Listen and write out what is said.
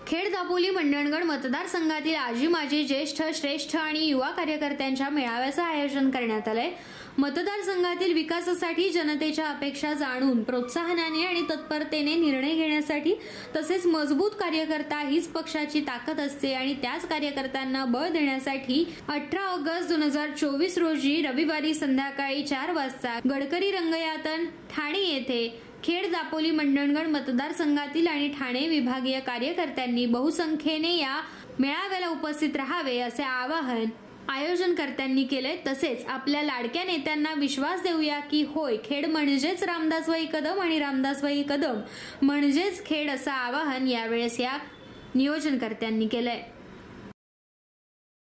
खेड दापोली मंडणगड मतदारसंघातील आजी माजी ज्येष्ठ श्रेष्ठ आणि युवा कार्यकर्त्यांच्या मेळाव्याचं आयोजन करण्यात आलंय। मतदारसंघातील विकासासाठी जनतेच्या अपेक्षा जाणून प्रोत्साहनाने आणि तत्परतेने निर्णय घेण्यासाठी तसेच मजबूत कार्यकर्ता हीच पक्षाची ताकद असते आणि त्याच कार्यकर्त्यांना बळ देण्यासाठी 18 ऑगस्ट 2024 रोजी रविवारी संध्याकाळी 4 वाजता गडकरी रंगयातन ठाणे येथे खेड दापोली मंडणगड मतदारसंघातील आणि ठाणे विभागीय कार्यकर्त्यांनी बहुसंख्येने या मेळाव्याला उपस्थित राहावे असे आवाहन आयोजनकर्त्यांनी केले। तसेच आपल्या लाडक्या नेत्यांना विश्वास देऊया की होय खेड म्हणजेच रामदासभाई कदम आणि रामदासभाई कदम म्हणजेच खेड असं आवाहन यावेळेस या नियोजनकर्त्यांनी केलंय।